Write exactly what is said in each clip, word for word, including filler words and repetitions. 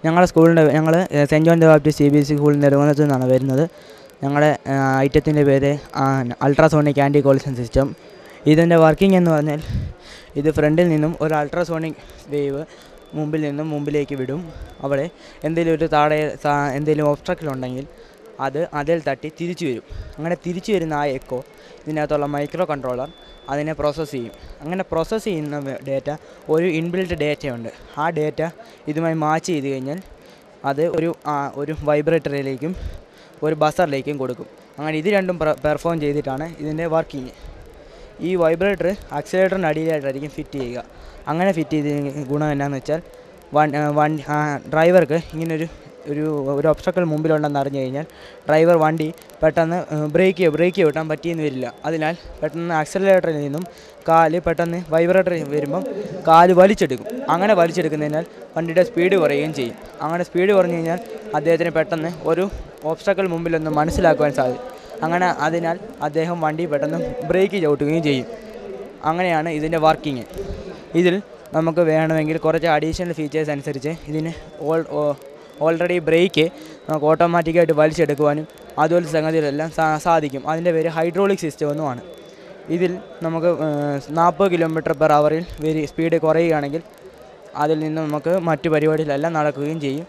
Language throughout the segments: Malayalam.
ഞങ്ങളുടെ സ്കൂളിൻ്റെ ഞങ്ങൾ Saint John the Baptist C B S E സ്കൂളിൽ നെടുങ്കണ്ടത്ത് നിന്നാണ് വരുന്നത്. ഞങ്ങളുടെ ഐറ്റത്തിൻ്റെ പേര് അൾട്രാസോണിക് ആൻറ്റി കോളിഷൻ സിസ്റ്റം. ഇതിൻ്റെ വർക്കിംഗ് എന്ന് പറഞ്ഞാൽ ഇത് ഫ്രണ്ടിൽ നിന്നും ഒരു അൾട്രാസോണിക് വേവ് മുമ്പിൽ നിന്നും മുമ്പിലേക്ക് വിടും. അവിടെ എന്തെങ്കിലും ഒരു താഴെ എന്തെങ്കിലും ഒബ്സ്ട്രക്ഷൻ ഉണ്ടെങ്കിൽ അത് അതിൽ തട്ടി തിരിച്ചു വരും. അങ്ങനെ തിരിച്ചു വരുന്ന ആ എക്കോ ഇതിനകത്തുള്ള മൈക്രോ കൺട്രോളർ അതിനെ പ്രോസസ്സ് ചെയ്യും. അങ്ങനെ പ്രോസസ്സ് ചെയ്യുന്ന ഡേറ്റ ഒരു ഇൻബിൽറ്റ് ഡേറ്റയുണ്ട്. ആ ഡേറ്റ ഇതുമായി മാച്ച് ചെയ്ത് കഴിഞ്ഞാൽ അത് ഒരു ഒരു വൈബ്രേറ്ററിലേക്കും ഒരു ബസറിലേക്കും കൊടുക്കും. അങ്ങനെ ഇത് രണ്ടും പെർഫോം ചെയ്തിട്ടാണ് ഇതിൻ്റെ വർക്കിങ്. ഈ വൈബ്രേറ്റർ ആക്സിലേറ്ററിൻ്റെ അടിയിലായിട്ടായിരിക്കും ഫിറ്റ് ചെയ്യുക. അങ്ങനെ ഫിറ്റ് ചെയ്ത ഗുണം എന്നാന്ന് വെച്ചാൽ വൺ വൺ ഡ്രൈവർക്ക് ഇങ്ങനൊരു ഒരു ഒരു ഒബ്സ്ട്രക്കിൾ മുമ്പിലുണ്ടെന്ന് അറിഞ്ഞു കഴിഞ്ഞാൽ ഡ്രൈവർ വണ്ടി പെട്ടെന്ന് ബ്രേക്ക് ബ്രേക്ക് ചവിട്ടാൻ പറ്റിയെന്ന് വരില്ല. അതിനാൽ പെട്ടെന്ന് ആക്സിലറേറ്ററിൽ നിന്നും കാല് പെട്ടെന്ന് വൈബ്രേറ്റർ വരുമ്പം കാല് വലിച്ചെടുക്കും. അങ്ങനെ വലിച്ചെടുക്കുന്നതിനാൽ വണ്ടിയുടെ സ്പീഡ് കുറയുകയും ചെയ്യും. അങ്ങനെ സ്പീഡ് കുറഞ്ഞു കഴിഞ്ഞാൽ അദ്ദേഹത്തിന് പെട്ടെന്ന് ഒരു ഒബ്സ്ട്രക്കിൾ മുമ്പിലൊന്ന് മനസ്സിലാക്കുവാൻ സാധിക്കും. അങ്ങനെ അതിനാൽ അദ്ദേഹം വണ്ടി പെട്ടെന്ന് ബ്രേക്ക് ചവിട്ടുകയും ചെയ്യും. അങ്ങനെയാണ് ഇതിൻ്റെ വർക്കിങ്. ഇതിൽ നമുക്ക് വേണമെങ്കിൽ കുറച്ച് അഡീഷണൽ ഫീച്ചേഴ്സ് അനുസരിച്ച് ഇതിന് ഓൾ ഓൾറെഡി ബ്രേക്ക് നമുക്ക് ഓട്ടോമാറ്റിക്കായിട്ട് വലിച്ചെടുക്കുവാനും അതുപോലെ സംഗതികളെല്ലാം സാധിക്കും. അതിൻ്റെ പേര് ഹൈഡ്രോളിക് സിസ്റ്റം എന്നുമാണ്. ഇതിൽ നമുക്ക് നാൽപ്പത് കിലോമീറ്റർ പെർ അവറിൽ വെരി സ്പീഡ് കുറയുകയാണെങ്കിൽ അതിൽ നിന്ന് നമുക്ക് മറ്റു പരിപാടികളെല്ലാം നടക്കുകയും ചെയ്യും.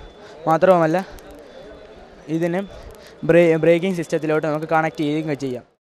മാത്രവുമല്ല ഇതിന് ബ്രേ ബ്രേക്കിംഗ് സിസ്റ്റത്തിലോട്ട് നമുക്ക് കണക്ട് ചെയ്യുകയും ചെയ്യാം.